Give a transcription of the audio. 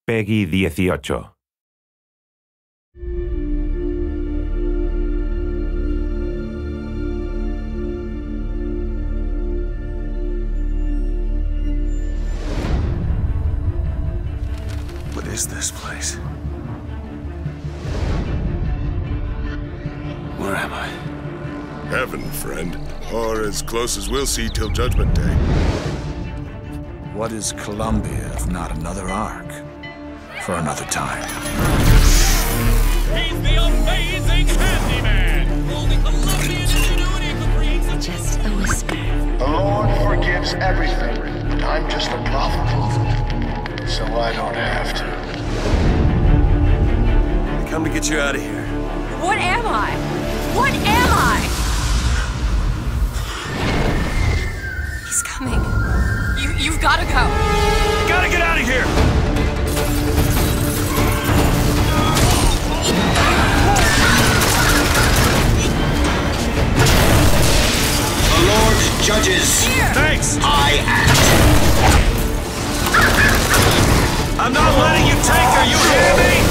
Peggy 18. What is this place? Where am I? Heaven, friend. Or as close as we'll see till Judgment Day. What is Columbia if not another ark? For another time. He's the amazing handyman! Holding Colombian ingenuity for just a whisper. The Lord forgives everything, but I'm just a prophet, so I don't have to. I come to get you out of here. What am I? What am I? He's coming. You've got to go. You gotta get out of here! The Lord judges. Here. Thanks! I act. I'm not letting you take her, you hear me?